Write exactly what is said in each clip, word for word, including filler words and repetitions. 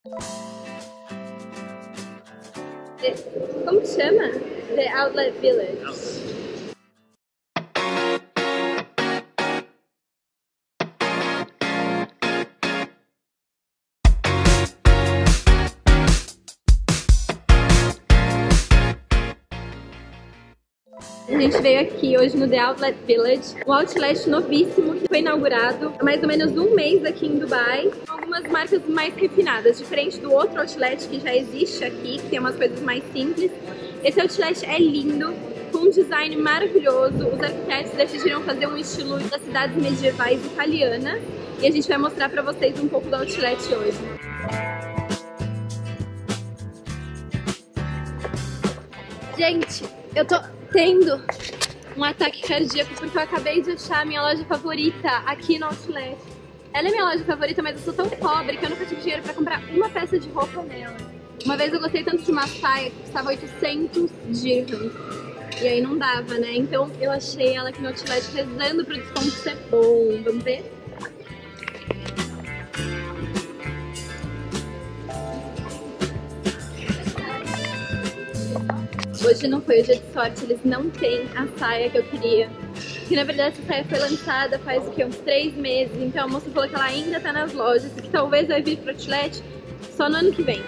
Como que chama? The Outlet Village. A gente veio aqui hoje no The Outlet Village, um outlet novíssimo que foi inaugurado há mais ou menos um mês aqui em Dubai, com algumas marcas mais refinadas, diferente do outro outlet que já existe aqui, que tem umas coisas mais simples. Esse outlet é lindo, com um design maravilhoso. Os arquitetos decidiram fazer um estilo das cidades medievais italianas e a gente vai mostrar pra vocês um pouco do outlet hoje. Gente, eu tô tendo um ataque cardíaco porque eu acabei de achar a minha loja favorita aqui no outlet. Ela é minha loja favorita, mas eu sou tão pobre que eu nunca tive dinheiro pra comprar uma peça de roupa nela. Uma vez eu gostei tanto de uma saia que custava oitocentos dirhams. E aí não dava, né? Então eu achei ela aqui no outlet rezando pro desconto ser bom. Vamos ver? Hoje não foi o dia de sorte, eles não têm a saia que eu queria. Que na verdade essa saia foi lançada faz o que, uns três meses. Então a moça falou que ela ainda tá nas lojas e que talvez vai vir pro outlet só no ano que vem.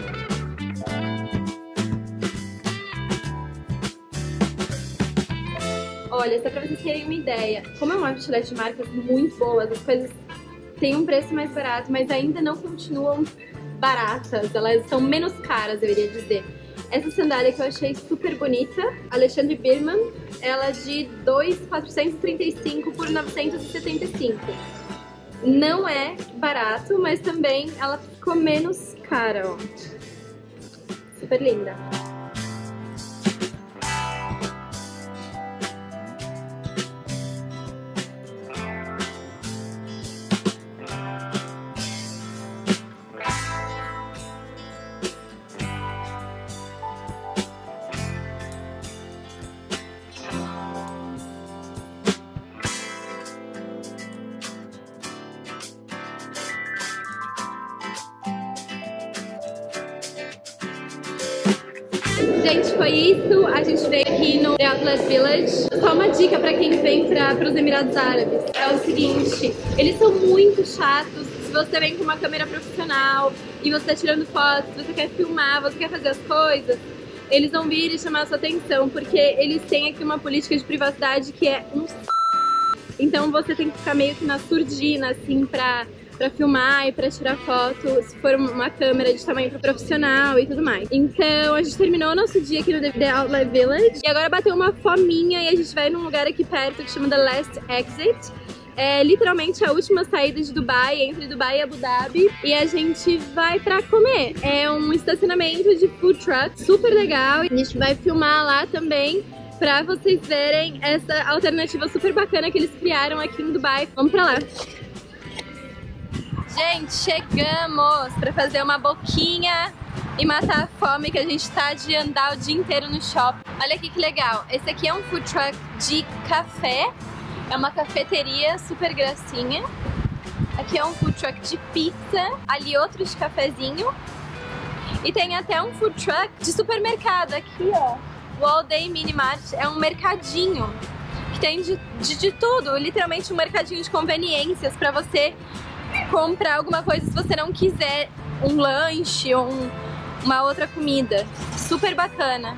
Olha, só pra vocês terem uma ideia, como é um outlet de marcas muito boas, as coisas têm um preço mais barato, mas ainda não continuam baratas, elas são menos caras, eu iria dizer. Essa sandália que eu achei super bonita, Alexandre Birman, ela é de dois mil quatrocentos e trinta e cinco por novecentos e setenta e cinco. Não é barato, mas também ela ficou menos cara, ó. Super linda. Gente, foi isso. A gente veio aqui no The Outlet Village. Só uma dica pra quem vem para os Emirados Árabes. É o seguinte, eles são muito chatos. Se você vem com uma câmera profissional e você tá tirando fotos, você quer filmar, você quer fazer as coisas, eles vão vir e chamar a sua atenção, porque eles têm aqui uma política de privacidade que é um s***. Então você tem que ficar meio que na surdina, assim, pra... pra filmar e pra tirar foto, se for uma câmera de tamanho profissional e tudo mais. Então a gente terminou o nosso dia aqui no The Outlet Village e agora bateu uma fominha e a gente vai num lugar aqui perto que chama The Last Exit. É literalmente a última saída de Dubai, entre Dubai e Abu Dhabi, e a gente vai pra comer. É um estacionamento de food truck super legal, a gente vai filmar lá também pra vocês verem essa alternativa super bacana que eles criaram aqui em Dubai. Vamos pra lá! Gente, chegamos pra fazer uma boquinha e matar a fome que a gente tá de andar o dia inteiro no shopping. Olha aqui que legal, esse aqui é um food truck de café, é uma cafeteria super gracinha. Aqui é um food truck de pizza, ali outro de cafezinho. E tem até um food truck de supermercado aqui, ó. O All Day Mini Mart é um mercadinho que tem de, de, de tudo, literalmente um mercadinho de conveniências pra você comprar alguma coisa se você não quiser um lanche ou um, uma outra comida. Super bacana.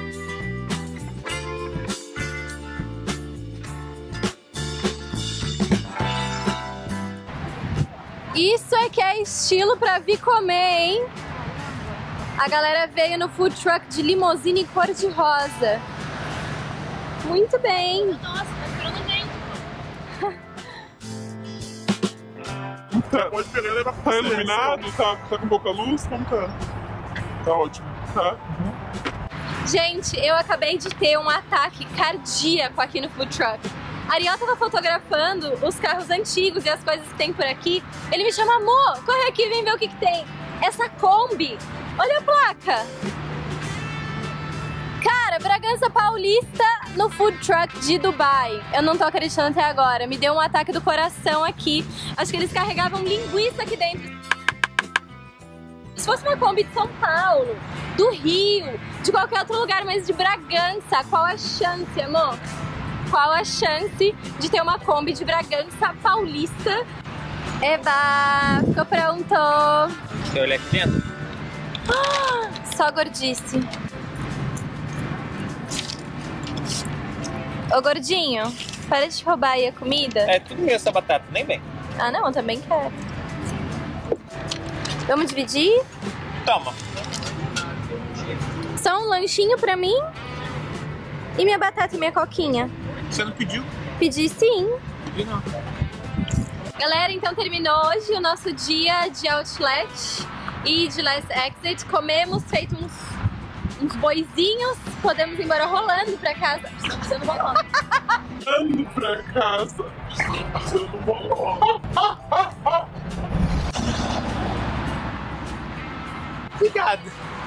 Isso é que é estilo pra vir comer, hein? A galera veio no food truck de limousine cor-de-rosa. Muito bem. Nossa, tá esperando gente. Tá, pode pegar e levar pra Tá iluminado? Tá, tá com pouca luz? Como tá? Tá ótimo. Tá. Uhum. Gente, eu acabei de ter um ataque cardíaco aqui no food truck. A Ariel tava fotografando os carros antigos e as coisas que tem por aqui. Ele me chama, amor, corre aqui, vem ver o que que tem. Essa Kombi, olha a placa. Cara, Bragança Paulista no food truck de Dubai. Eu não tô acreditando até agora. Me deu um ataque do coração aqui. Acho que eles carregavam linguiça aqui dentro. fosse uma Kombi de São Paulo, do Rio, de qualquer outro lugar, mas de Bragança, qual a chance, amor? Qual a chance de ter uma Kombi de Bragança Paulista? Eba, ficou pronto. Quer olhar aqui dentro? Ah, só gordice. Ô gordinho, para de roubar aí a comida. É tudo meu essa batata, nem bem. Ah não, eu também quero. Vamos dividir? Toma. Só um lanchinho pra mim? E minha batata e minha coquinha? Você não pediu? Pedi sim. Pedi não. Galera, então terminou hoje o nosso dia de outlet e de last exit. Comemos, feito uns, uns boizinhos. Podemos ir embora rolando pra casa. Estamos sendo bolão. Ando pra casa. Sendo bolão. Obrigado.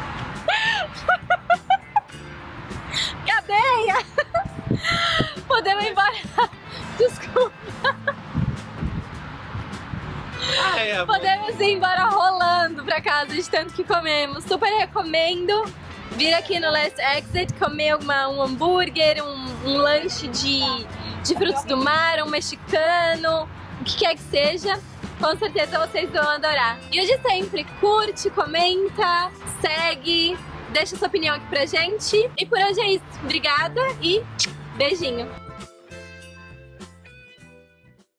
Cadeia! Podemos ir embora. Desculpa. Ai, amor. Podemos ir embora rolando pra casa de tanto que comemos. Super recomendo vir aqui no Last Exit, comer uma, um hambúrguer, um, um lanche de, de frutos do mar, um mexicano, o que quer que seja. Com certeza vocês vão adorar. E o de sempre, curte, comenta, segue, deixa sua opinião aqui pra gente. E por hoje é isso. Obrigada e beijinho.